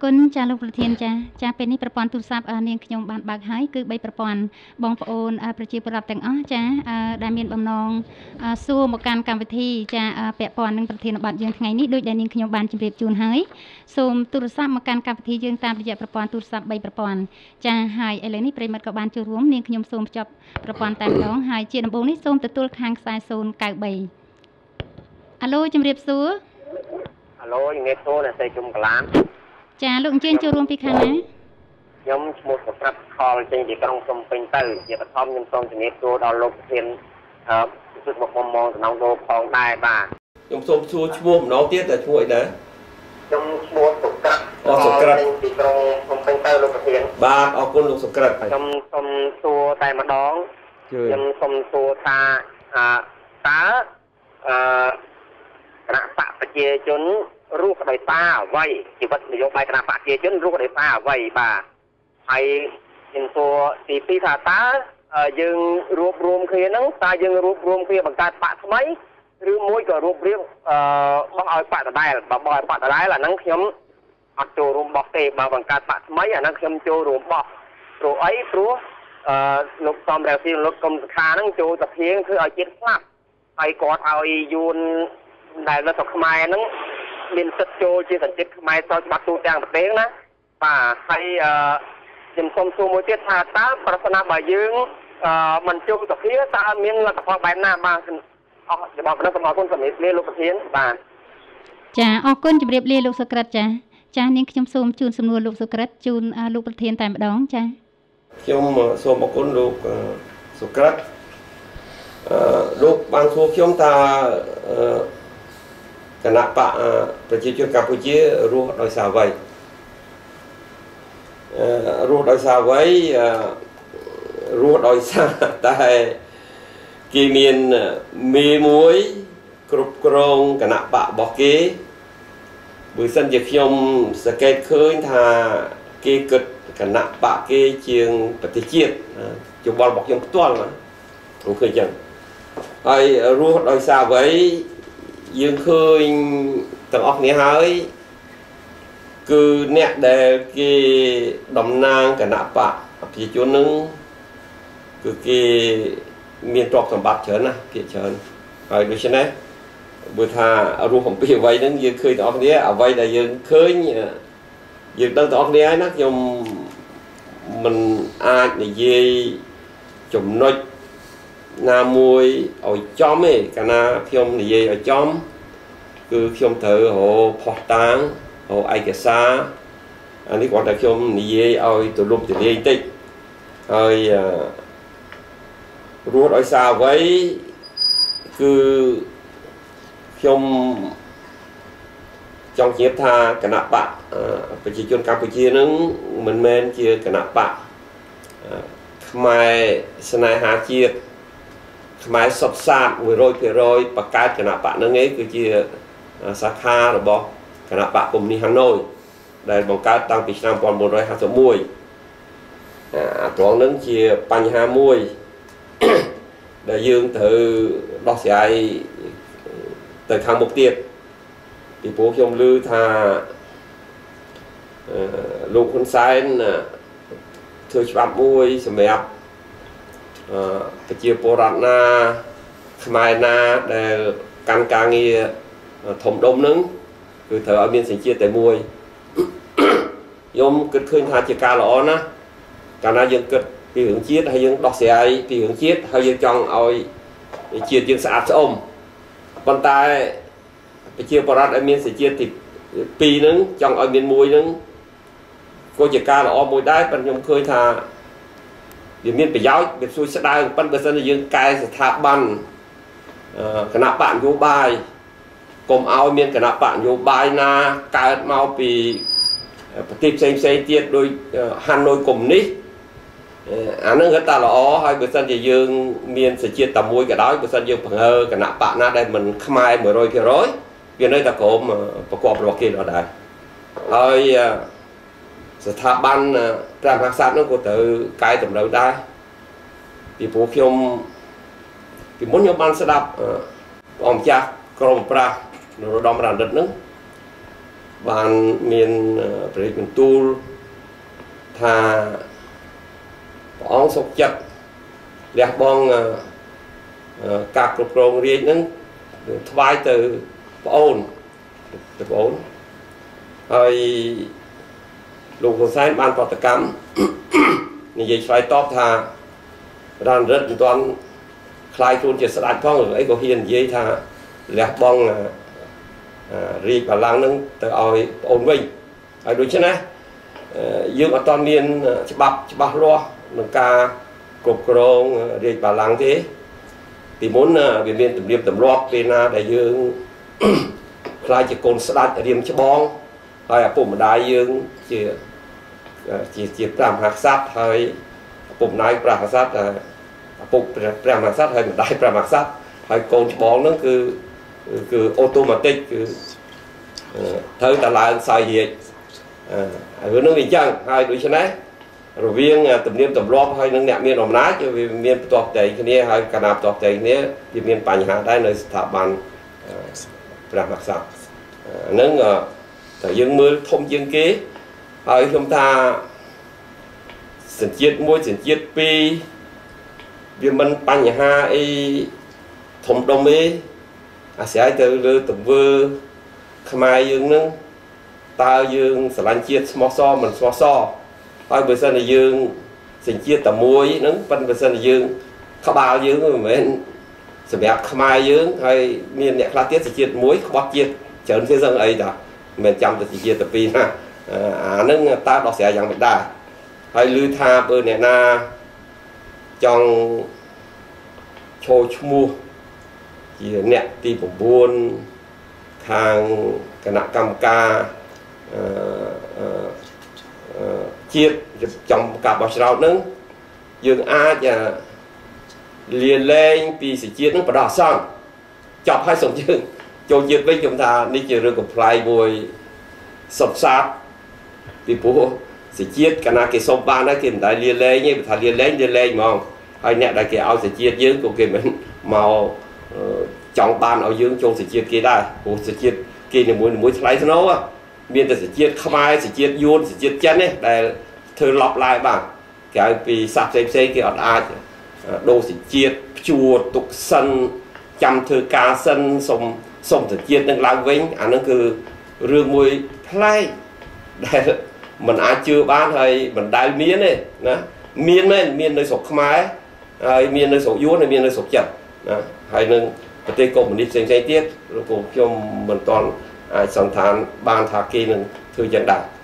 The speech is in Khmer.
គុណចាលោកប្រធានចាពេលនេះប្រព័ន្ធទូរស័ព្ទនាងខ្ញុំបានបើកហើយគឺ3ប្រព័ន្ធបងប្អូនប្រជាពលរដ្ឋទាំងអស់ចាដែលមានបំណងសួរមកកាន់កម្មវិធីចាពាក់ព័ន្ធនឹងប្រធានបទយើងថ្ងៃនេះដូចដែលនាងខ្ញុំបានជម្រាបជូនហើយសូមទូរស័ព្ទមកកាន់កម្មវិធីយើងតាមរយៈប្រព័ន្ធទូរស័ព្ទ3ប្រព័ន្ធចាហើយឥឡូវនេះប្រិមិត្តក៏បានចូលរួមនាងខ្ញុំសូមភ្ជាប់ប្រព័ន្ធតែម្ដងហើយជាដំបូងនេះសូមទទួលខាងខ្សែ093អាឡូជម្រាបសួរអាឡូជំរាបសួរអ្នកស្រីជុំកឡានចាលោកអញ្ជើញចូលរួមពីខាងណាខ្ញុំឈ្មោះសុក្រិតខលចេញពីក្រុងភ្នំពេញទៅជាបឋមខ្ញុំសូមជំរាបសួរដល់លោកប្រធានពិសិដ្ឋមកមងតំណងលោកផងដែរបាទខ្ញុំសូមសួរឈ្មោះម្ដងទៀតតែឈ្មោះអីដែរខ្ញុំឈ្មោះសុក្រិតចេញពីក្រុងភ្នំពេញទៅលោកប្រធានបាទអរគុណលោកសុក្រិតខ្ញុំសូមសួរតែម្ដងខ្ញុំសូមសួរថាតើគណៈបកប្រជាជនរស់ដោយសារអ្វីជីវិតនយោបាយគណៈបកប្រជាជនរស់ដោយសារអ្វីបាទហើយខ្ញុំសួរទី2ថាតើយើងរួបរวมគ្នាហ្នឹងតើយើងរួបរวมគ្នាបង្កើតបកថ្មីឬមួយក៏រួបរៀងបោះឲ្យបកដដែលបើបោះឲ្យបកដដែលអាហ្នឹងខ្ញុំអត់ចូលរួមបោះទេបើបង្កើតបកថ្មីអាហ្នឹងខ្ញុំចូលរួមបោះព្រោះអីព្រោះលោកសំរងស៊ីលោកកុំសខាហ្នឹងចូលតាភៀងធ្វើឲ្យជាតិស្លាប់ហើយគាត់ឲ្យយួនដែលនៅស្រុកខ្មែរហ្នឹងមានសិទ្ធិចូលជាសញ្ជាតិខ្មែរតច្បាប់ទូទាំងប្រទេសណាបាទហើយខ្ញុំសូមសួរមួយទៀតថាតើប្រសិនបើយើងមិនចូលសភាតើមានលទ្ធផលបែបណាបាទអស់ច្បាប់ប៉ុណ្ណឹងសូមអរគុណសម្រាប់លាលោកប្រធានបាទចាអរគុណជម្រាបលាលោកសុក្រិតចានាងខ្ញុំសូមជូនសំណួរលោកសុក្រិតជូនលោកប្រធានតែម្ដងចាខ្ញុំសូមអរគុណលោកសុក្រិតលោកបានសួរខ្ញុំថាគណៈបកប្រជាជនកម្ពុជារស់ដោយសារអ្វីរស់ដោយសារអ្វីរស់ដោយសារតែគេមានមេមួយគ្រប់គ្រងគណៈបករបស់គេបើសិនជាខ្ញុំសង្កេតឃើញថាគេគិតគណៈបកគេជាងប្រទេសជាតិយោបល់របស់ខ្ញុំផ្ទាល់ណាខ្ញុំឃើញចឹងហើយរស់ដោយសារអ្វីយើងឃើញទាំងអស់គ្នាហើយគឺអ្នកដែលគេតំណាងគណៈបកប្រជាជននឹងគឺគេមានទ្រព្យសម្បត្តិច្រើនណាស់ភាគច្រើនហើយដូច្នេះបើថារស់អំពីអ្វីហ្នឹងយើងឃើញទាំងអស់គ្នាអ្វីដែលយើងឃើញយើងដឹងទាំងអស់គ្នាហើយណាខ្ញុំមិនអាចនិយាយចំណុចណាមួយឲ្យចំទេកាលណាខ្ញុំនិយាយឲ្យចំគឺខ្ញុំត្រូវរកផុសតាងរកឯកសារអានេះគាត់តែខ្ញុំនិយាយឲ្យទូលំទូលាយបន្តិចហើយរស់ដោយសារអ្វីគឺខ្ញុំចង់ជម្រាបថាគណៈបកប្រជាជនកម្ពុជានឹងមិនមែនជាគណៈបកខ្មែរស្នេហាជាតិខ្មែរសុទ្ធសាធ 100% បង្កើតគណៈបកនឹងឯងគឺជាសាខារបស់គណៈបកកុម្មុយនីសហាណូយដែលបង្កើតតាំងពីឆ្នាំ1951ត្រង់នឹងជាបញ្ហាមួយដែលយើងត្រូវដោះស្រាយទៅខាងមុខទៀតពីព្រោះខ្ញុំឮថាលោកហ៊ុនសែនធ្វើច្បាប់មួយសម្រាប់ប្រជាពលរដ្ឋណាខ្មែរណាដែលកាន់ការងារធំដុំនឹងគឺត្រូវឲ្យមានសញ្ជាតិតែមួយខ្ញុំគិតឃើញថាជាការល្អណាស់កាលណាយើងគិតពីរឿងជាតិហើយយើងដោះស្រាយពីរឿងជាតិហើយយើងចង់ឲ្យជាតិយើងស្អាតស្អំប៉ុន្តែប្រជាពលរដ្ឋឲ្យមានសញ្ជាតិទី2ហ្នឹងចង់ឲ្យមានមួយហ្នឹងក៏ជាការល្អមួយដែរប៉ុន្តែខ្ញុំឃើញថាវាមានប្រយោជន៍វាជួយស្ដារប៉ុន្តែបើសិនជាយើងកែស្ថាប័នគណៈបកនយោបាយកុំឲ្យមានគណៈបកនយោបាយណាកើតមកពីប្រទេសផ្សេងទៀតដោយហាណូយកុម្មុយនីសអានឹងគាត់ថាល្អហើយបើសិនជាយើងមានសញ្ជាតិតែមួយក៏ដោយបើសិនយើងបង្ហើគណៈបកណាដែលមិនខ្មែរ 100% វានៅតែក្រុមប្រកបរបស់គេដល់ដែរហើយស្ថាប័នព្រះមហាក្សត្រនោះក៏ត្រូវកែតម្រូវដែរពីព្រោះខ្ញុំពីមុនខ្ញុំបានស្ដាប់ព្រះម្ចាស់ក្រមប្រាសនរោត្តមរណិតនឹងបានមានប្រតិបន្ទូលថាព្រះអង្គសុខចិត្តលះបង់ការគ្រប់គ្រងរាជនឹងថ្វាយទៅប្អូនហើយលោកហ៊ុនសែនបានប្រតិកម្មនិយាយឆ្លើយតបថារានរិទ្ធមិនទាន់ខ្លាយខ្លួនជាស្ដេចផងឬអីក៏ហ៊ាននិយាយថាលះបង់រាជបល្ល័ង្កនឹងទៅឲ្យប្អូនវិញហើយដូច្នេះយើងអត់ទាន់មានច្បាប់ច្បាស់លាស់ក្នុងការគ្រប់គ្រងរាជបល្ល័ង្កទេពីមុនវាមានទំនៀមទម្លាប់ពេលណាដែលយើងខ្លាចជាកូនស្ដេចរៀមច្បងហើយឪពុកម្ដាយយើងជាព្រះមហាក្សត្រហើយឪពុកម្ដាយព្រះមហាក្សត្រឪពុកព្រះមហាក្សត្រហើយម្ដាយព្រះមហាក្សត្រហើយកូនច្បងហ្នឹងគឺអូតូម៉ាទិកគឺត្រូវតែឡើងសោយរាជរឿងហ្នឹងវាអញ្ចឹងហើយដូច្នេះរវាងទំនៀមទម្លាប់ហើយនឹងអ្នកមានអំណាចវាមានបន្ទាស់ផ្ទៃគ្នាហើយកាលណាបន្ទាស់ផ្ទៃគ្នាវាមានបញ្ហាដែរនៅស្ថាប័នព្រះមហាក្សត្រហ្នឹងតែយើងមើលធំជាងគេហើយខ្ញុំថាសញ្ជាតិ1សញ្ជាតិ2វាមិនបញ្ហាអីធំដុំទេអាស្រ័យទៅលើទង្វើខ្មែរយើងនឹងតើយើងស្រឡាញ់ជាតិស្មោះសរមិនស្មោះសរហើយបើសិនជាយើងសញ្ជាតិតែមួយហ្នឹងប៉ុន្តែបើសិនជាយើងក្បាលយើងមិនមែនសម្រាប់ខ្មែរយើងហើយមានអ្នកខ្លះទៀតសញ្ជាតិមួយក្បត់ជាតិច្រើនទេសឹងអីតាមិនមែនចាំតែសញ្ជាតិតែពីរណាអាហ្នឹងតើដោះស្រាយយ៉ាងម៉េចដែរហើយឮថាបើអ្នកណាចង់ឈរឈ្មោះជាអ្នកទី9ខាងគណៈកម្មការជាតិចំការបោះឆ្នោតហ្នឹងយើងអាចលាលែងពីសញ្ជាតិហ្នឹងបដោះអាសន្នចប់ហើយសូមយើងចូលជាតិវិញខ្ញុំថានេះជារឿងកំ pl មួយសុទ្ធសាធពីព្រោះសញ្ជាតិកាលណាគេសុំបានហើយគេមិនដែលលាលែងទេបើថាលាលែងហ្មងហើយអ្នកដែលគេឲ្យសញ្ជាតិយើងក៏គេមិនមកចង់បានឲ្យយើងចូលសញ្ជាតិគេដែរព្រោះសញ្ជាតិគេនីមួយថ្លៃស្នូមានតែសញ្ជាតិខ្មែរសញ្ជាតិយួនសញ្ជាតិចិនទេដែលធ្វើឡប់ឡាយបានគេឲ្យពីសាសផ្សេងគេអត់អាចដូរសញ្ជាតិព្យួរទុកសិនចាំធ្វើការសិនសុំសញ្ជាតិនឹងឡើងវិញអានឹងគឺរឿងមួយប្លែកដែលមិនអាចជឿបានហើយមិនដែលមានទេណាមានមែនមាននៅស្រុកខ្មែរហើយមាននៅស្រុកយួនហើយមាននៅស្រុកចិនណាហើយនឹងប្រទេសកុម្មុយនីសផ្សេងទៀតលោកខ្ញុំមិនទាន់អាចសន្តានបានថាគេនឹងធ្វើយ៉ាងដែរ